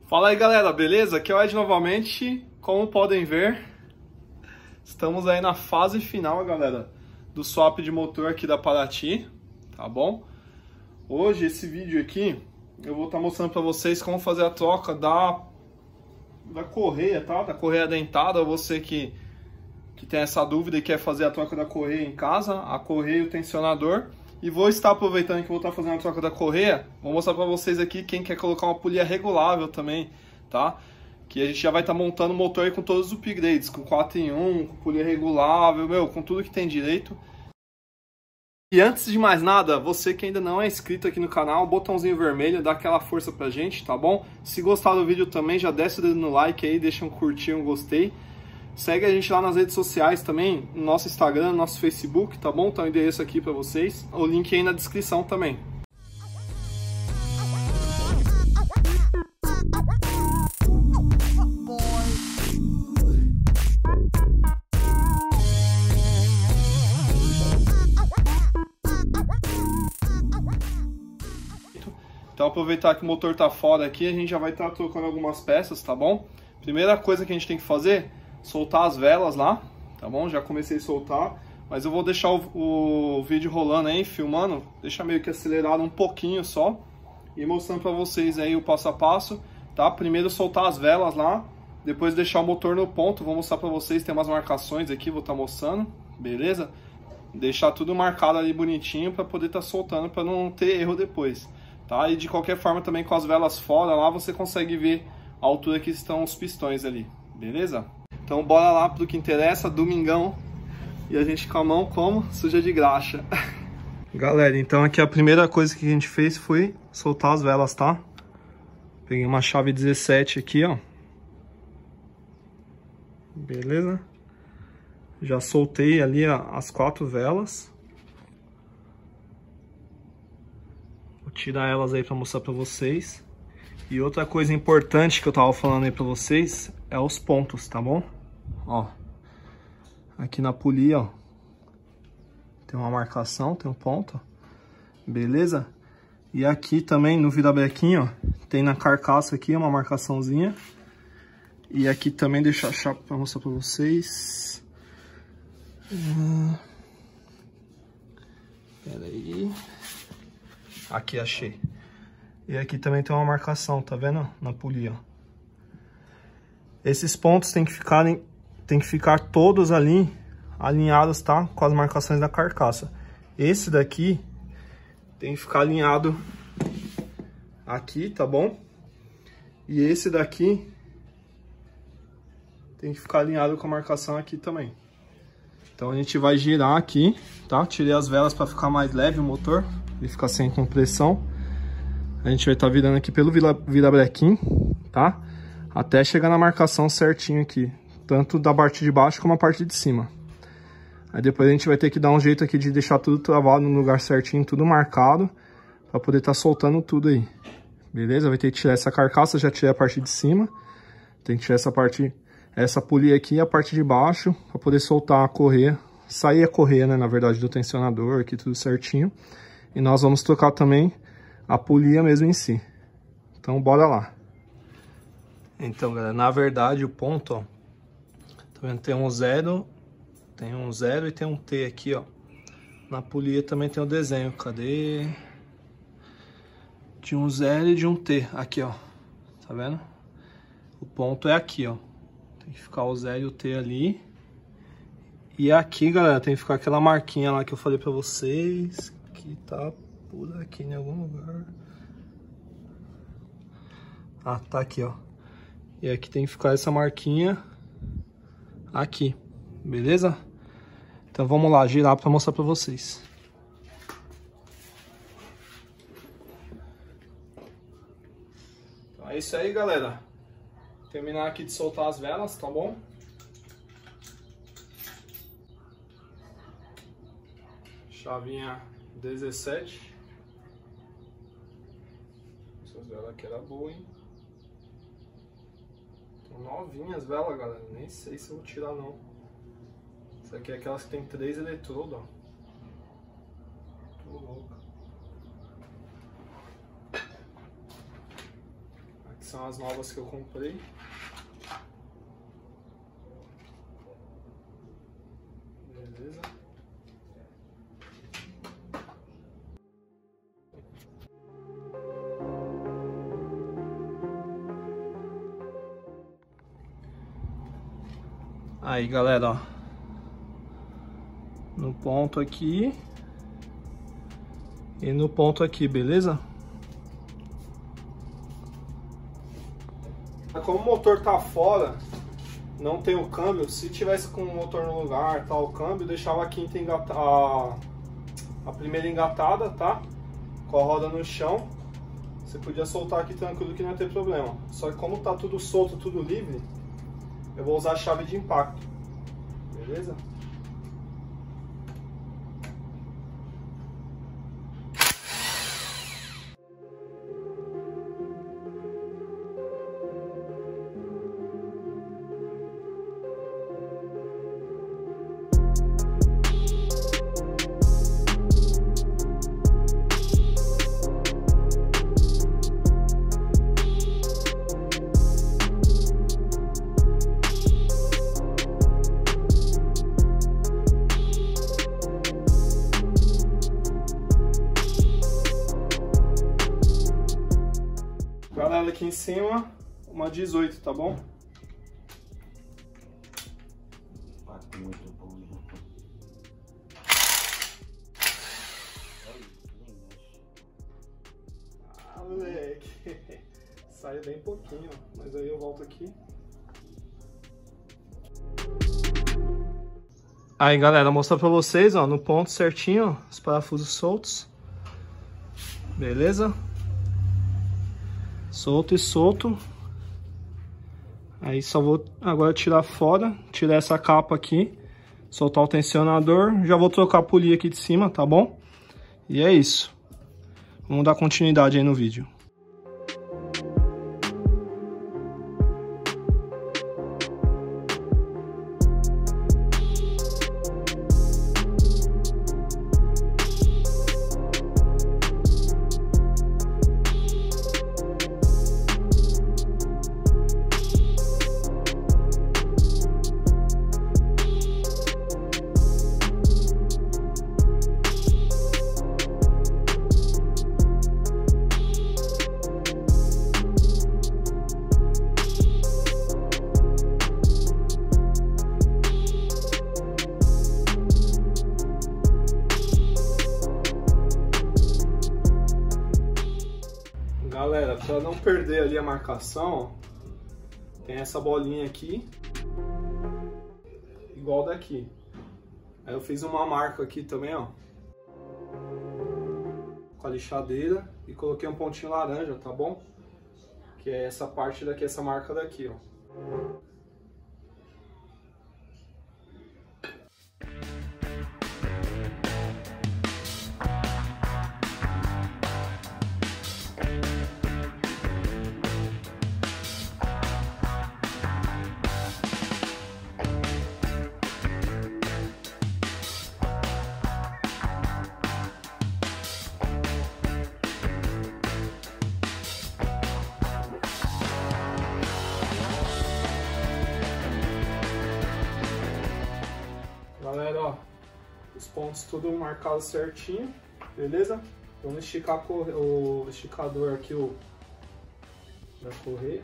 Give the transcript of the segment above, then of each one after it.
Fala aí galera, beleza? Aqui é o Ed novamente. Como podem ver, estamos aí na fase final, galera, do swap de motor aqui da Paraty, tá bom? Hoje esse vídeo aqui eu vou estar mostrando para vocês como fazer a troca da correia, tá? Da correia dentada. Você que tem essa dúvida e quer fazer a troca da correia em casa, a correia e o tensionador. E vou estar aproveitando que eu vou estar fazendo a troca da correia, vou mostrar para vocês aqui quem quer colocar uma polia regulável também, tá? Que a gente já vai estar montando o motor aí com todos os upgrades, com 4 em 1, com polia regulável, com tudo que tem direito. E antes de mais nada, você que ainda não é inscrito aqui no canal, botãozinho vermelho, dá aquela força pra gente, tá bom? Se gostar do vídeo também, já desce o dedo no like aí, deixa um curtir, um gostei. Segue a gente lá nas redes sociais também, no nosso Instagram, no nosso Facebook, tá bom? Tá o endereço aqui pra vocês, o link aí na descrição também. Então aproveitar que o motor tá fora aqui, a gente já vai estar trocando algumas peças, tá bom? Primeira coisa que a gente tem que fazer, soltar as velas lá, tá bom? Já comecei a soltar, mas eu vou deixar o vídeo rolando aí, filmando, deixar meio que acelerado um pouquinho só, e mostrando pra vocês aí o passo a passo, tá? Primeiro soltar as velas lá, depois deixar o motor no ponto, vou mostrar pra vocês, tem umas marcações aqui, vou estar mostrando, beleza? Deixar tudo marcado ali bonitinho pra poder estar soltando, pra não ter erro depois, tá? E de qualquer forma também com as velas fora lá, você consegue ver a altura que estão os pistões ali, beleza? Então bora lá pro que interessa, domingão, e a gente com a mão como? Suja de graxa. Galera, então aqui a primeira coisa que a gente fez foi soltar as velas, tá? Peguei uma chave 17 aqui, ó. Beleza? Já soltei ali as 4 velas. Vou tirar elas aí pra mostrar pra vocês. E outra coisa importante que eu tava falando aí pra vocês é os pontos, tá bom? Ó, aqui na polia, ó, tem uma marcação, tem um ponto, beleza? E aqui também no virabrequim, ó, tem na carcaça aqui uma marcaçãozinha. E aqui também, deixa eu achar pra mostrar pra vocês. Pera aí. Aqui, achei. E aqui também tem uma marcação, tá vendo? Na polia, ó. Esses pontos tem que ficar todos ali alinhados, tá? Com as marcações da carcaça. Esse daqui tem que ficar alinhado aqui, tá bom? E esse daqui tem que ficar alinhado com a marcação aqui também. Então a gente vai girar aqui, tá? Tirei as velas para ficar mais leve o motor e ficar sem compressão. A gente vai estar virando aqui pelo virabrequim, tá? Até chegar na marcação certinho aqui, tanto da parte de baixo como a parte de cima. Aí depois a gente vai ter que dar um jeito aqui de deixar tudo travado no lugar certinho, tudo marcado, para poder estar soltando tudo aí. Beleza? Vai ter que tirar essa carcaça, já tirei a parte de cima. Tem que tirar essa polia aqui e a parte de baixo, para poder soltar a correia, sair a correia, né, na verdade, do tensionador aqui, tudo certinho. E nós vamos trocar também a polia mesmo em si. Então bora lá. Então, galera, na verdade o ponto, ó, tá vendo? Tem um 0 e tem um T aqui, ó. Na polia também tem o desenho, cadê? De um 0 e de um T, aqui, ó. Tá vendo? O ponto é aqui, ó. Tem que ficar o 0 e o T ali. E aqui, galera, tem que ficar aquela marquinha lá que eu falei pra vocês, que tá por aqui em algum lugar. Ah, tá aqui, ó. E aqui tem que ficar essa marquinha aqui, beleza? Então vamos lá, girar para mostrar para vocês. Então é isso aí, galera. Terminar aqui de soltar as velas, tá bom? Chavinha 17. Essas velas aqui eram boas, hein? Novinhas velas, galera, nem sei se eu vou tirar não. Essa aqui é aquelas que tem 3 eletrodos, ó. Tô louca. que são as novas que eu comprei. Beleza. Aí, galera, ó, no ponto aqui e no ponto aqui, beleza? Como o motor tá fora, não tem o câmbio, se tivesse com o motor no lugar, tá o câmbio, deixava a quinta a primeira engatada, tá? Com a roda no chão, você podia soltar aqui tranquilo que não ia ter problema. Só que como tá tudo solto, tudo livre, eu vou usar a chave de impacto, beleza? Galera, aqui em cima, uma 18, tá bom? Muito bom, né? Ah, moleque. Saiu bem pouquinho, mas aí eu volto aqui. Aí, galera, mostrar pra vocês, ó, no ponto certinho, ó, os parafusos soltos. Beleza? Solto e solto. Aí só vou agora tirar fora, tirar essa capa aqui, soltar o tensionador, já vou trocar a polia aqui de cima, tá bom? E é isso. Vamos dar continuidade aí no vídeo. Galera, para não perder ali a marcação, ó, tem essa bolinha aqui, igual daqui. Aí eu fiz uma marca aqui também, ó, com a lixadeira e coloquei um pontinho laranja, tá bom? Que é essa parte daqui, essa marca daqui, ó. Galera, ó, os pontos tudo marcados certinho, beleza? Vamos esticar o esticador aqui da correia.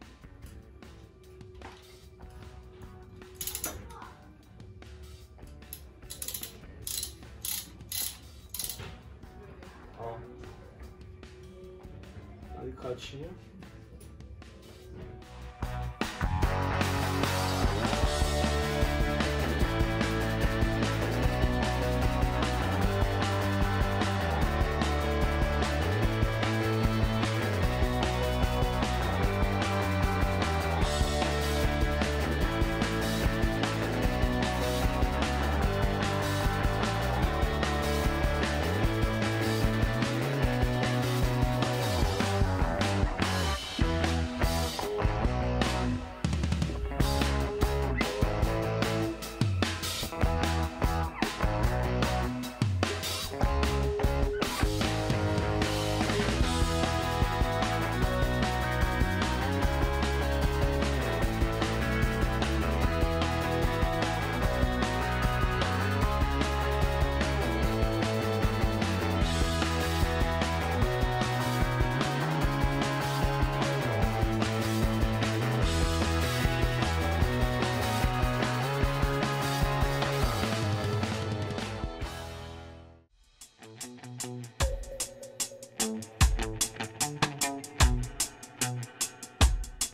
Ó, alicatinho.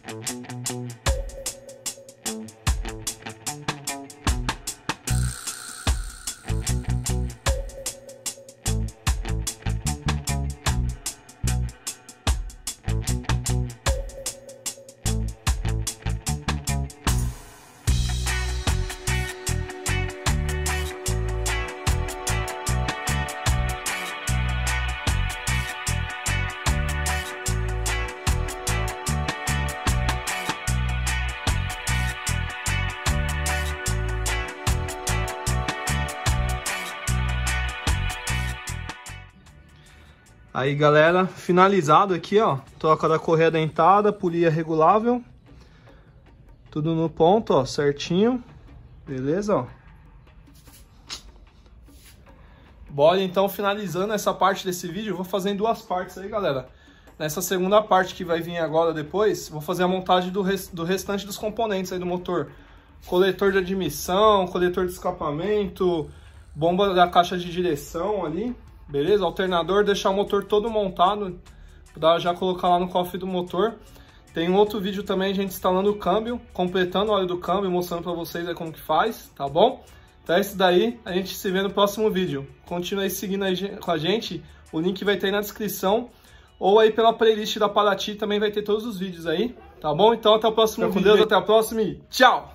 Aí, galera, finalizado aqui, ó, troca da correia dentada, polia regulável, tudo no ponto, ó, certinho, beleza, ó. Bora, então, finalizando essa parte desse vídeo, eu vou fazer em duas partes aí, galera. Nessa segunda parte que vai vir agora depois, vou fazer a montagem do restante dos componentes aí do motor. Coletor de admissão, coletor de escapamento, bomba da caixa de direção ali. Beleza? Alternador, deixar o motor todo montado, para já colocar lá no cofre do motor. Tem um outro vídeo também, a gente instalando o câmbio, completando o óleo do câmbio, mostrando para vocês aí como que faz, tá bom? Então é isso daí, a gente se vê no próximo vídeo. Continue aí seguindo aí com a gente, o link vai ter aí na descrição, ou aí pela playlist da Paraty também vai ter todos os vídeos aí, tá bom? Então até o próximo vídeo. Com Deus, até a próxima e tchau!